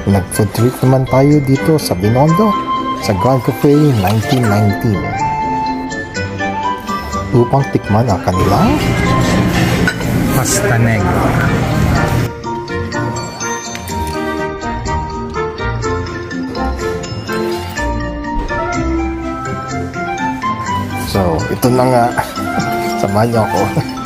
Nag-food trip naman tayo dito sa Binondo, sa Grand Cafe 1919 upang tikman ang kanilang pastaneg. So, ito na nga. Samahan niyo ako.